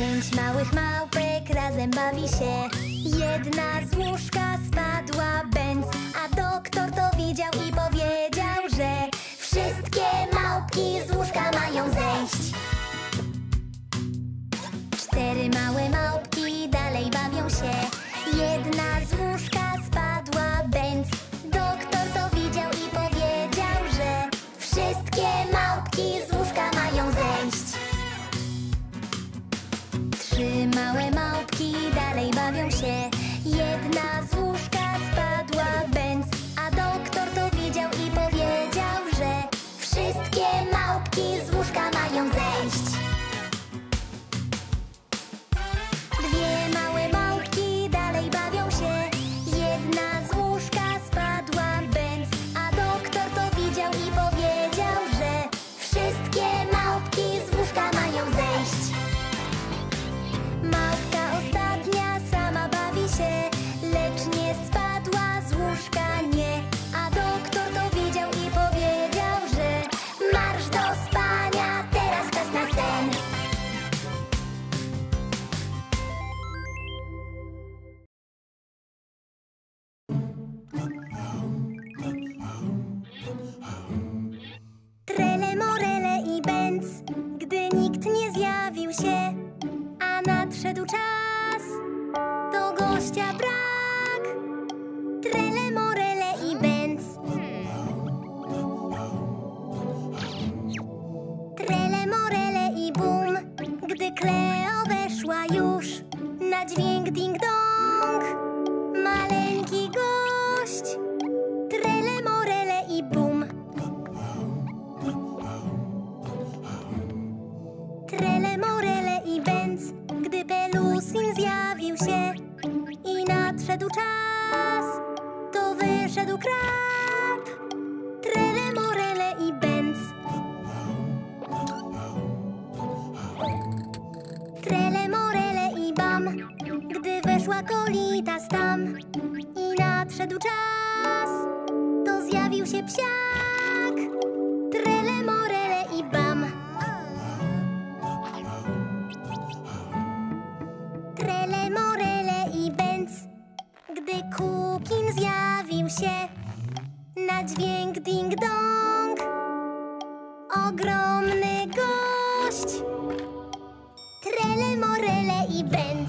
5 małych małpek razem bawi się. Jedna z łóżka spadła bęc, a doktor to widział i powiedział, że wszystkie małpki z łóżka mają zejść. 4 małe małpki dalej bawią się. Jedna z łóżka spadła bęc, doktor to widział i powiedział, że wszystkie małpki z łóżka mają zejść. 3 małe małpki dalej bawią się. Jedna z łóżka spadła bęc, a doktor to widział i powiedział, że wszystkie małpki z łóżka mają zejść. 2 małe małpki dalej bawią się. Jedna z łóżka spadła bęc, a doktor to widział i powiedział, że wszystkie małpki z łóżka mają zejść. Małpka ostatnia sama bawi się, lecz nie spadła z łóżka, nie. A doktor to widział i powiedział, że marsz do spania, teraz czas na sen. Trele, morele i bęc, gdy nikt nie zjawił się, a nadszedł czas, to gościa brak. Trele, morele i bęc. Trele, morele i bum, gdy Kleo weszła już, na dźwięk ding-dong, maleńki gość. Trele, morele i bum. Trele, morele i bęc, gdy Pelusin zjawił się i nadszedł czas, to wyszedł krab. Trele, morele i bęc. Trele, morele i bam, gdy weszła Kolitas tam i nadszedł czas, to zjawił się psiak. Trele, morele i bam. Trele, morele i bęc, gdy Kukin zjawił się, na dźwięk ding-dong, ogromny gość. Trele, morele i bęc.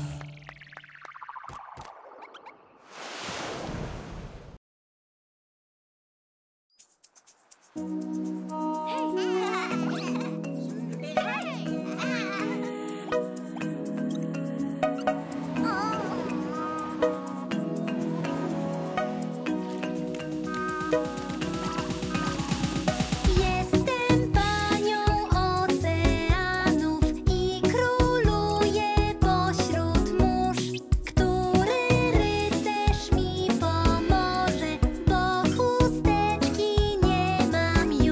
Jestem panią oceanów i króluję pośród mórz. Który rycerz mi pomoże, bo chusteczki nie mam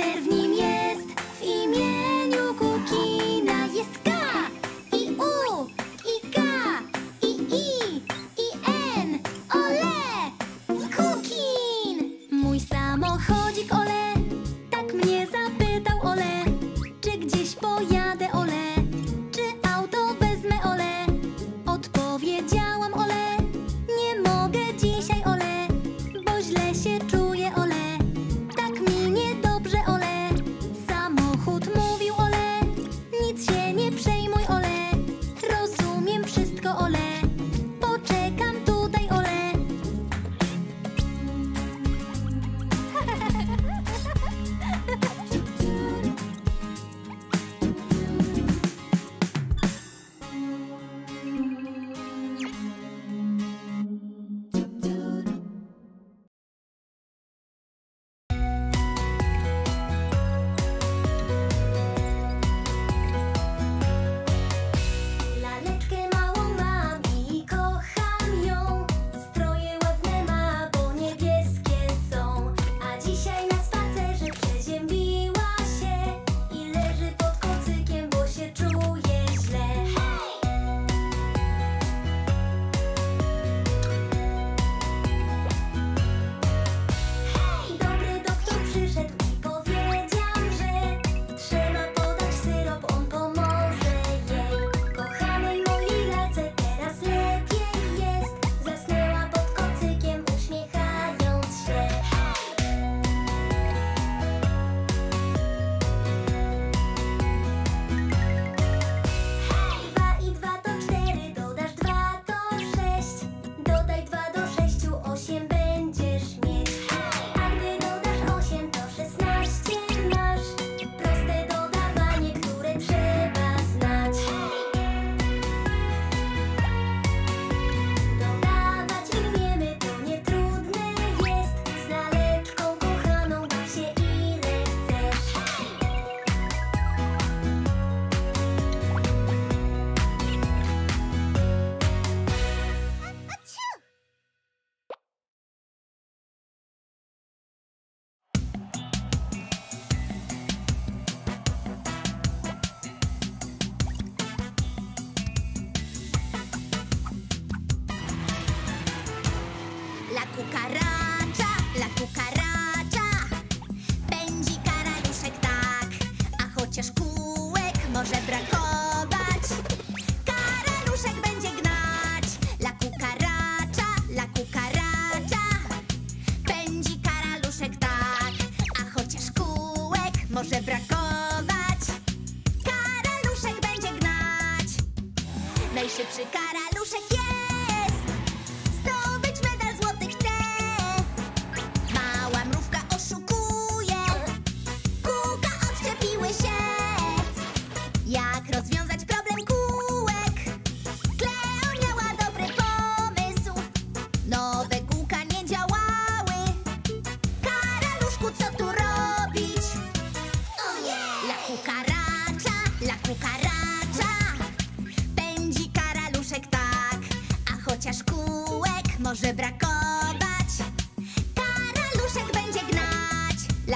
Liter w nim jest, w imieniu Kukina jest K, i U, i K, i N, ole! Kukin! Mój samochodzik, ole, tak mnie zapytał, ole, czy gdzieś pojadę, ole, czy auto wezmę, ole. Odpowiedziałam, ole, nie mogę dzisiaj, ole, bo źle się czuję, ole. Tak mi niedobrze, ole. Samochód mówił, ole, nic się nie przejmuj, ole. Rozumiem wszystko, ole. Poczekam tutaj, ole. Laleczkę małą mam i kocham ją. Stroje ładne ma, bo niebieskie są. A dzisiaj na spacerze przeziębiła się i leży pod kocykiem, bo się czuje źle. Hej! Dobry doktor przyszedł i powiedział, że trzeba podać syrop, on pomoże jej. Kochanej mojej lalce teraz lepiej jest. Zasnęła pod kocykiem, uśmiechając się. Hej! 2 i 2 to 4, dodasz 2 to 6. Dodaj 2 do 6, 8 będziesz mieć. A gdy dodasz 8, to 16 masz. Proste dodawanie, które trzeba znać. Dodawać umiemy, to nie trudne jest. Z laleczką kochaną baw się ile chcesz. La cucaracha, pędzi karaluszek tak, a chociaż kółek może brakować, karaluszek będzie gnać. La cucaracha, pędzi karaluszek tak, a chociaż kółek może brakować, karaluszek będzie gnać. Najszybszy karaluszek jest, zdobyć medal złoty chce. Mała mrówka oszukuje, kółka odczepiły się. Jak rozwiązać problem kółek? Kleo miała dobry pomysł, nowe kółka nie działały. Karaluszku, co tu robić? La cucaracha, pędzi karaluszek tak, a chociaż kółek może brakować, karaluszek będzie gnać. La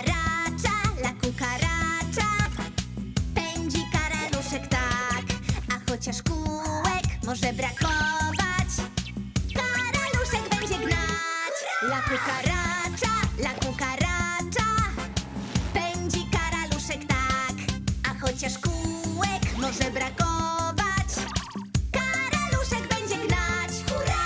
cucaracha, pędzi karaluszek tak, a chociaż kółek może brakować, karaluszek będzie gnać. La cucaracha, pędzi karaluszek tak, a chociaż kółek może brakować, karaluszek będzie gnać. Hurra!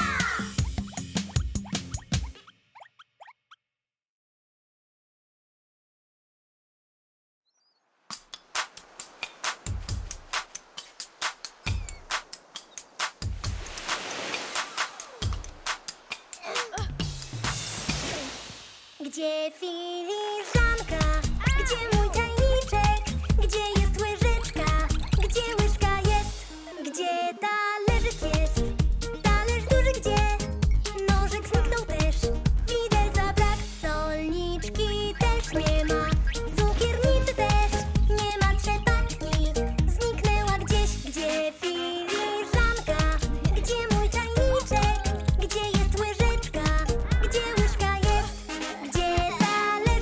Gdzie filiżanka? Gdzie mój tajniczek? Gdzie jest łyżeczka? Gdzie łyżka jest? Gdzie talerzyk jest? Talerz duży gdzie? Nożyk zniknął też. Widelca brak, solniczki też nie ma. Cukiernicy też nie ma. Trzepaczki zniknęła gdzieś. Gdzie filiżanka? Gdzie mój tajniczek? Gdzie jest łyżeczka? Gdzie łyżka jest? Gdzie talerzyk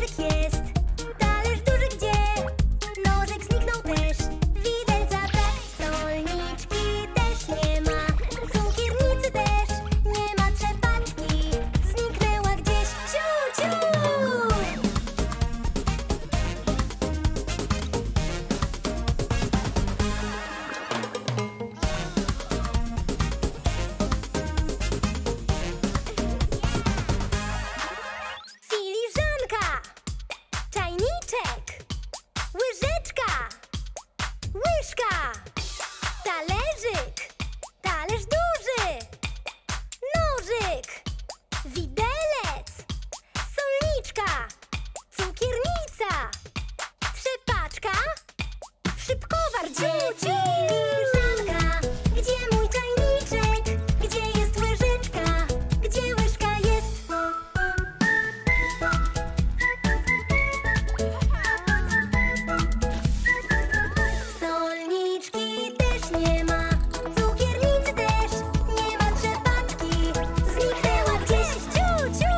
Serniczek, łyżeczka, łyżka, talerzyk, talerz duży, nożyk, widelec, solniczka, cukiernica, trzepaczka, szybkowar, dzieci, liżanka. Gdzie mój czajniczek? Gdzie jest łyżeczka? Gdzie łyżka jest? Solniczki też nie ma, cukiernicy też nie ma, trzepaczki zniknęła gdzieś. Ciu, ciu!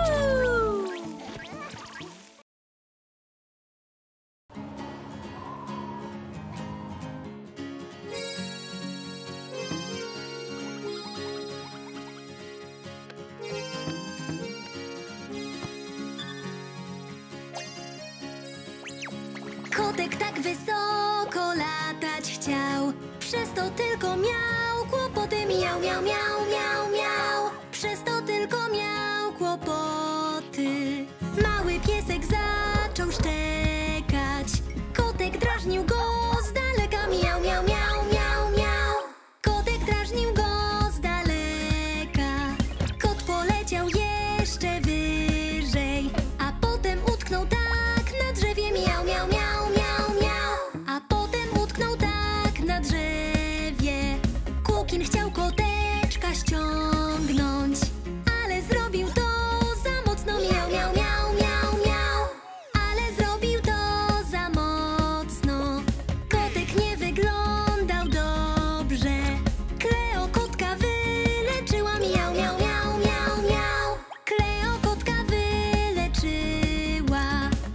Kotek tak wysoko latać chciał, przez to tylko miał kłopoty. Miał, miał, miał, miał, miał, przez to tylko miał kłopoty. Mały piesek zaczął szczekać, kotek drażnił go z daleka. Miał, miał, miał, miał, miał, kotek drażnił go z daleka. Kot poleciał jeszcze wyżej, a potem utknął tak na drzewie. Miał, miał, miał, miał, miał, a potem utknął tak na drzewie. Kukin chciał koteczka ściągnąć, ale zrobił to za mocno. Miał, miał, miał, miał, miał, ale zrobił to za mocno. Kotek nie wyglądał dobrze, Kleo kotka wyleczyła. Miał, miał, miał, miał, miał, Kleo kotka wyleczyła.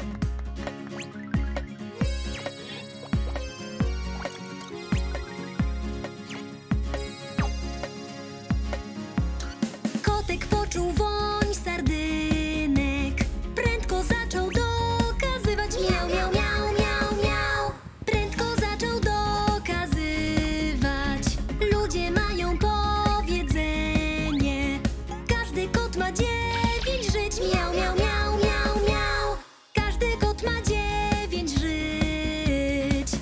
Kotek poczuł woń sardynek, prędko zaczął dokazywać. Miał, miał, miał, miał, miał, prędko zaczął dokazywać. Ludzie mają powiedzenie, każdy kot ma 9 żyć. Miał, miał, miał, miał, miał, każdy kot ma 9 żyć.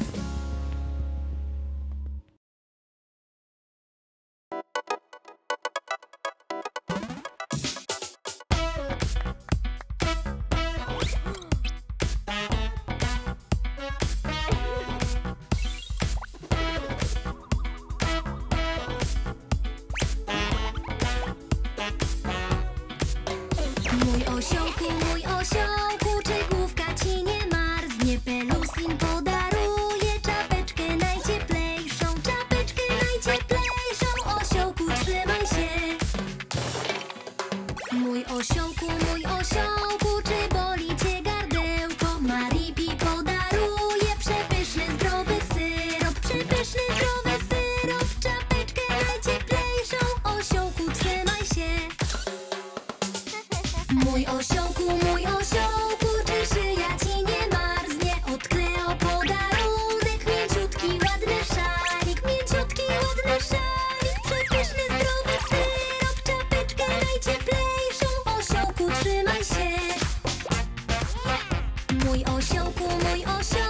Mój osiołku, czy główka ci nie marznie? Pelusin podaruje czapeczkę najcieplejszą, czapeczkę najcieplejszą. Osiołku, trzymaj się. Mój osiołku, czy boli cię gardełko? Maripi podaruje przepyszny, zdrowy syrop, przepyszny, zdrowy syrop, czapeczkę najcieplejszą. Osiołku, trzymaj się. Mój osiołku, czy szyja ci nie marznie? Od Kleo podarunek, mięciutki, ładny szalik, mięciutki, ładny szalik, przepyszny, zdrowy syrop, czapeczkę najcieplejszą. Osiołku, trzymaj się. Mój osiołku,